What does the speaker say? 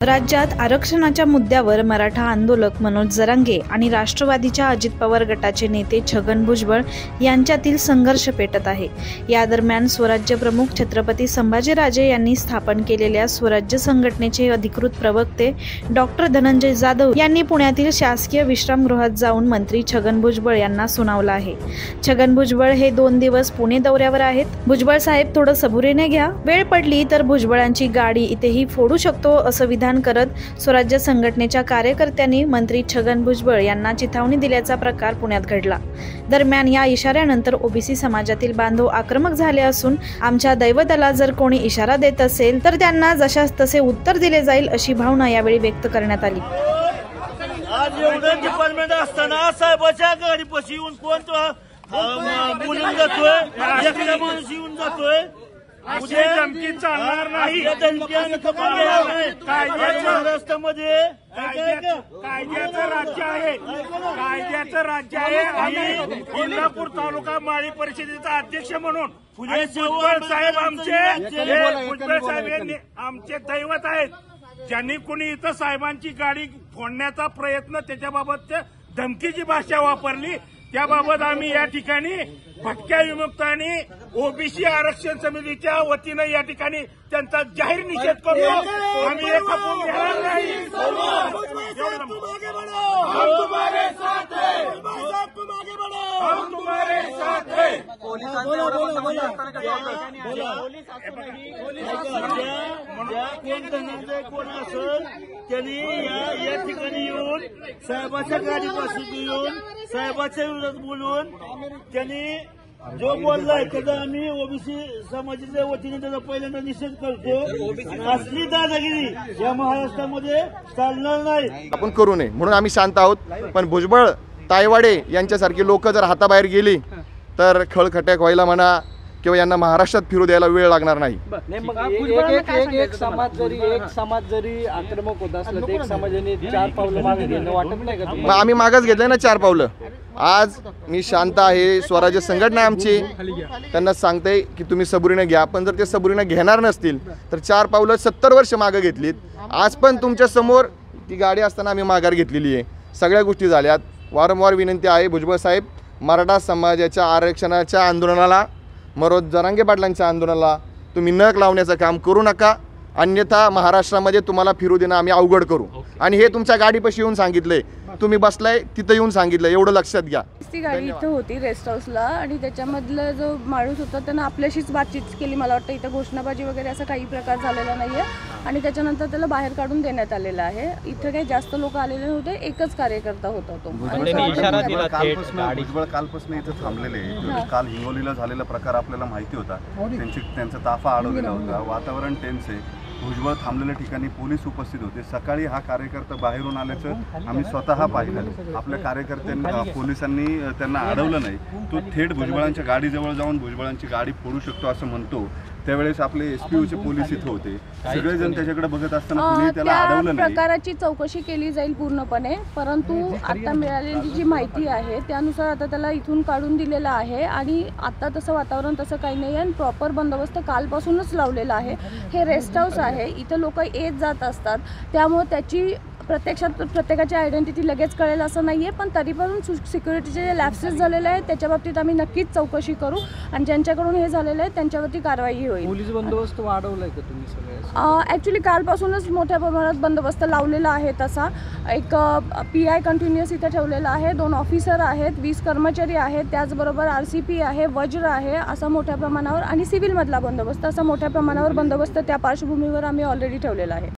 राज्यात आरक्षणाच्या मुद्द्यावर मराठा आंदोलक मनोज जरांगे आणि राष्ट्रवादीच्या अजित पवार गटाचे नेते छगन भुजबळ यांच्यातील संघर्ष पेटत आहे। या दरम्यान स्वराज्य प्रमुख छत्रपती संभाजीराजे यांनी स्थापन केलेल्या स्वराज्य संघटनेचे अधिकृत प्रवक्ते डॉक्टर धनंजय जाधव यांनी पुण्यातील शासकीय विश्रामगृहात जाऊन मंत्री छगन भुजबळ यांना सुनावलं आहे। छगन भुजबळ हे 2 दिवस पुणे दौऱ्यावर आहेत। भुजबळ साहेब थोडं सबुरीने घ्या, वेळ पडली तर भुजबळांची गाडी इथेही फोडू शकतो असं विधान करत स्वराज्य संघटनेच्या कार्यकर्त्यांनी मंत्री छगन भुजबळ यांना चिथावणी दिल्याचा प्रकार पुण्यात घडला। दरम्यान या इशाऱ्यानंतर ओबीसी समाजातील बांधव आक्रमक झाले असून आमच्या दैवताला जर कोणी इशारा देत असेल तर त्यांना जशास तसे उत्तर दिले जाईल अशी भावना यावेळी व्यक्त करण्यात आली। आज एवढं डिपार्टमेंट असताना साहेबाच्या गाडीपाशी येऊन कोण बोलून जातोय, एकटा माणूस येऊन जातोय। उद्या धमकी चालणार नाही। महाराष्ट्रामध्ये कायद्याचं राज्य आहे, कायद्याचं राज्य आहे। आणि इंदापूर तालुका माळी परिषदेचा अध्यक्ष म्हणून भुजबळ साहेब आमचे दैवत आहेत। ज्यांनी कोणी इथं साहेबांची गाडी फोडण्याचा प्रयत्न, त्याच्याबाबत धमकीची भाषा वापरली, त्याबाबत आम्ही या ठिकाणी भटक्या विमुक्त आणि ओबीसी आरक्षण समितीच्या वतीनं या ठिकाणी त्यांचा जाहीर निषेध करतो। आम्ही हे खपून घेणार नाही। कोण असेल त्यांनी या ठिकाणी येऊन साहेबाच्या गाडीपासून येऊन साहेबाच्या विरोधात बोलून त्यांनी जो बोललाय त्याचा आम्ही ओबीसी समाजाच्या वतीने त्याचा पहिल्यांदा निषेध करतो। असली दादागिरी या महाराष्ट्रामध्ये चालणार नाही, आपण करू नये म्हणून आम्ही शांत आहोत। पण भुजबळ, तायवाडे यांच्यासारखी लोक जर हाताबाहेर गेली तर खळखटक व्हायला म्हणा किंवा यांना महाराष्ट्रात फिरू द्यायला वेळ लागणार नाही। एक समाज जरी आक्रमक होत असलं तर एक समाजाने 4 पावलं मागे घेणं वाटत नाही का? मग आम्ही मागच घेतलंय ना 4 पावलं। आज मी शांत आहे, स्वराज्य संघटना आमची त्यांना सांगते की तुम्ही सबुरीने घ्या, पण जर ते सबुरीने घेणार नसतील तर 4 पावलं 70 वर्ष मागे घेतलीत। आज पण तुमच्या समोर ती गाडी असताना आम्ही माघार घेतलेली आहे। सगळ्या गोष्टी झाल्यात। वारंवार विनंती आहे भुजबळ साहेब, मराठा समाजाच्या आरक्षणाच्या आंदोलनाला, मनोज जरांगे पाटलांच्या आंदोलनाला तुम्ही नख लावण्याचं काम करू नका, अन्यथा महाराष्ट्रामध्ये तुम्हाला फिरू देणं आम्ही अवघड करू। आणि हे तुमच्या गाडीपाशी येऊन सांगितलंय, तुम्ही बसलाय तिथं येऊन सांगितलं, एवढं लक्षात घ्या। ती गाडी इथं होती रेस्ट हाऊसला आणि त्याच्यामधला जो माणूस होता त्यानं आपल्याशीच बातचीत केली। मला वाटतं इथं घोषणाबाजी वगैरे असा काही प्रकार झालेला नाहीये आणि त्याच्यानंतर त्याला बाहेर काढून देण्यात आलेलं आहे। इथं काही जास्त लोक आलेले नव्हते, एकच कार्यकर्ता होता तो। भुजबळ कालपासून इथं थांबलेले, काल हिंगोलीला झालेला प्रकार आपल्याला माहिती होता। त्यांचा ताफा अडवलेला होता, वातावरण टेन्स आहे। भुजबळ थांबलेल्या ठिकाणी पोलीस उपस्थित होते। सकाळी हा कार्यकर्ता बाहेरून आल्याचं आम्ही स्वतः पाहिलं। आपल्या कार्यकर्त्यांनी, पोलिसांनी त्यांना अडवलं नाही। तो थेट भुजबळांच्या गाडीजवळ जाऊन भुजबळांची गाडी फोडू शकतो असं म्हणतो। त्यावेळेस आपले एसपीओचे पोलीस इथं होते, सगळेजण त्याच्याकडे बघत असताना कुणी त्याला अडवलं नाही। प्रकाराची चौकशी केली जाईल पूर्णपणे, परंतु आता मिळालेली जी माहिती आहे त्यानुसार आता त्याला इथून काढून दिलेलं आहे आणि आता तसं वातावरण तसं काही नाही आहे। प्रॉपर बंदोबस्त कालपासूनच लावलेला आहे। हे रेस्ट हाऊस आहे, इथं लोक येत जात असतात, त्यामुळे त्याची प्रत्यक्षात प्रत्येकाची आयडेंटिटी लगेच कळेल असं नाही आहे। पण तरी पण सिक्युरिटीचे जे लॅप्सेस झालेले आहेत त्याच्या बाबतीत आम्ही नक्कीच चौकशी करू आणि ज्यांच्याकडून हे झालेलं आहे त्यांच्यावरती कारवाई होईल। पोलीस बंदोबस्त वाढवलाय का तुम्ही सगळे? ॲक्च्युली कालपासूनच मोठ्या प्रमाणात बंदोबस्त लावलेला आहे। तसा एक PI कंटिन्युअस इथे ठेवलेला आहे, 2 ऑफिसर आहेत, 20 कर्मचारी आहेत, त्याचबरोबर RCP आहे, वज्र आहे, असा मोठ्या प्रमाणावर आणि सिव्हिलमधला बंदोबस्त असा मोठ्या प्रमाणावर बंदोबस्त त्या पार्श्वभूमीवर आम्ही ऑलरेडी ठेवलेला आहे।